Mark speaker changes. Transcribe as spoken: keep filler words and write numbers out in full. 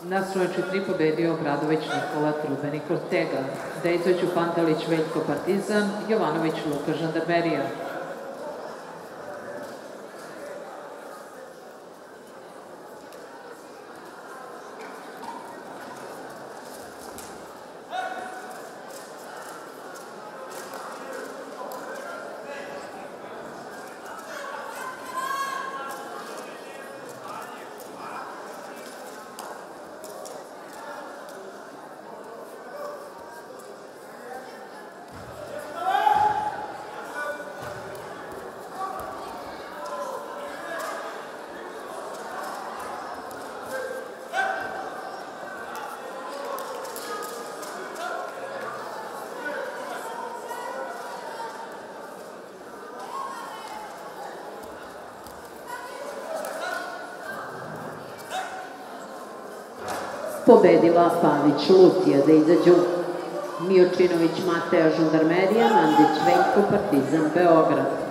Speaker 1: Na Slovenči tri pobedio Obradović Nikola Trubenik Ortega, da izađu Pantelić Veljko Partizan, Jovanović Luka Žandarmerija.
Speaker 2: Pobedila Pavić Lutija, da izađu Miočinović Mateja Žandarmerija, Mandić Veljko Partizan Beograd.